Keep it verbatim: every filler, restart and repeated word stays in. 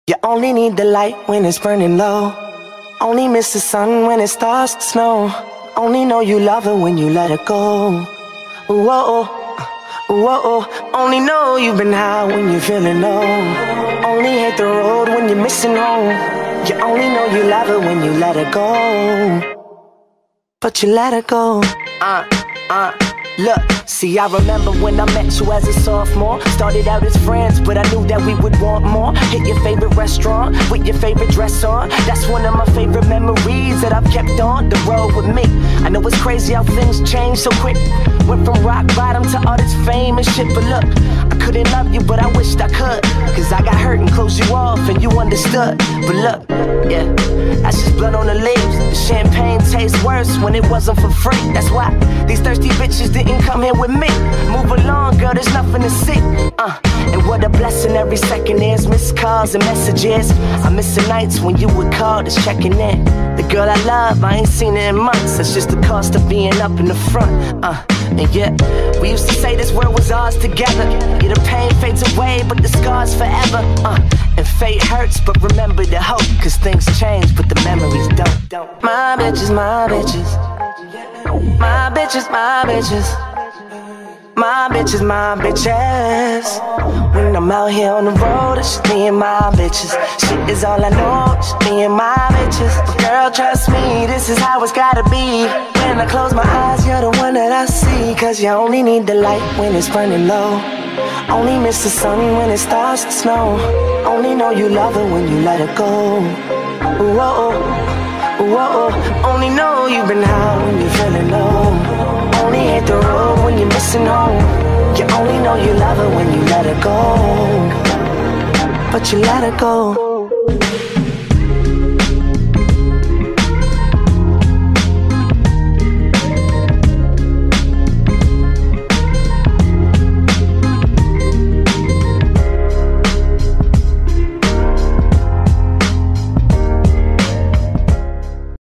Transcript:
You only need the light when it's burning low. Only miss the sun when it starts to snow. Only know you love her when you let her go. Whoa, whoa. Only know you've been high when you're feeling low. Only hate the road when you're missing home. You only know you love her when you let her go. But you let her go. Uh, uh. Look, see, I remember when I met you as a sophomore. Started out as friends, but I knew that we would want more. Hit your favorite restaurant with your favorite dress on. That's one of my favorite memories that I've kept on the road with me. I know it's crazy how things change so quick. Went from rock bottom to all this fame and shit. But look, I couldn't love you, but I wished I could. Cause I got hurt and closed you off and you understood. But look, yeah, that's just blood on the leaves. The champagne tastes worse when it wasn't for free. That's why these thirsty bitches didn't come here with me. Move along, girl, there's nothing to see. Uh, and what a blessing every second is. Missed calls and messages. I miss the nights when you would call, just checking in. The girl I love, I ain't seen her in months. That's just the cost of being up in the front. Uh, and yeah, we used to say this world was ours together. Yeah, the pain fades away, but the scars forever. Uh, and fate hurts, but remember the hope. Cause things change, but the memories don't. don't. My bitches, my bitches. My bitches, my bitches. My bitches, my bitches. When I'm out here on the road, it's just me and my bitches. Shit is all I know, just me and my bitches. But girl, trust me, this is how it's gotta be. When I close my eyes, you're the one that I see. Cause you only need the light when it's burning low. Only miss the sun when it starts to snow. Only know you love her when you let her go. Whoa, whoa. Only know you've been high when you're feeling low. Only hate the road when you're missing home. You only know you love her when you let her go. But you let her go.